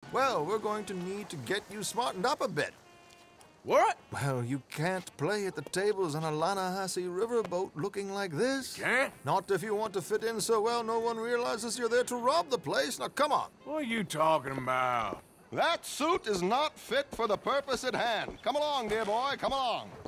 Well, we're going to need to get you smartened up a bit. What? Well, you can't play at the tables on a Lannahechee riverboat looking like this. Can't? Not if you want to fit in so well no one realizes you're there to rob the place. Now, come on. What are you talking about? That suit is not fit for the purpose at hand. Come along, dear boy, come along.